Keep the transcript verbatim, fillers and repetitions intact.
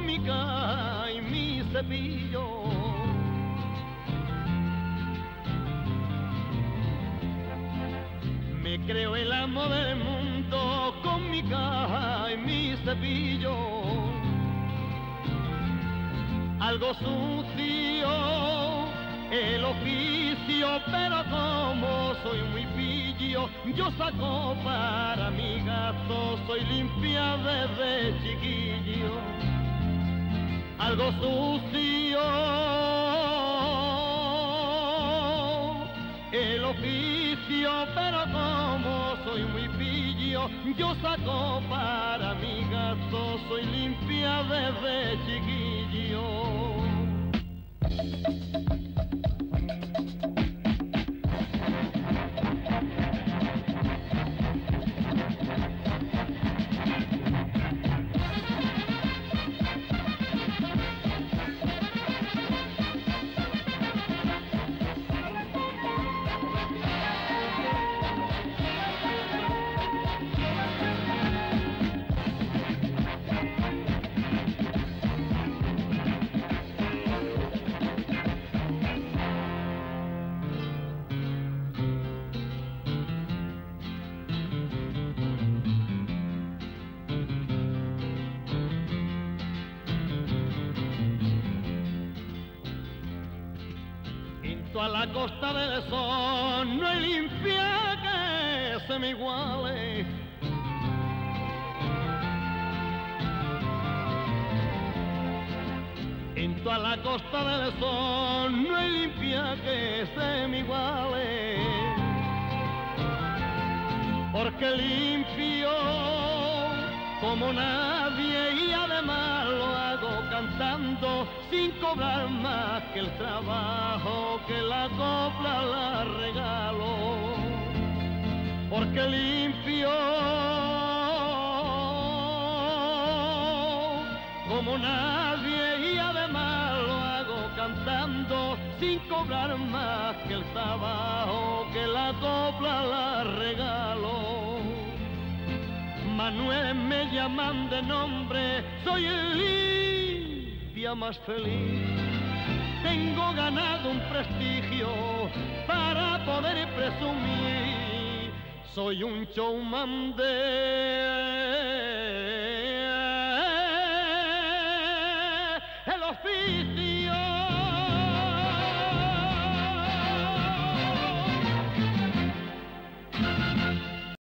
mi caja y mi cepillo. Me creo el amo del mundo con mi caja y mi cepillo. Algo sucio el oficio, pero como soy muy pillo, yo saco para mi gasto, soy limpia desde chiquillo. Algo sucio el oficio, pero como soy muy pillo, yo saco para mi gasto, soy limpia desde chiquillo. A la costa del sol no hay limpia que se me iguale. En toda la costa del sol no hay limpia que se me iguale. Porque limpio como nadie y además lo hago cantando sin cobrar más que el trabajo que la copla la regalo. Porque limpio como nadie y además lo hago cantando sin cobrar más que el trabajo que la copla la regalo. Manuel me llaman de nombre, soy el limpia más feliz. Tengo ganado un prestigio para poder presumir. Soy un showman de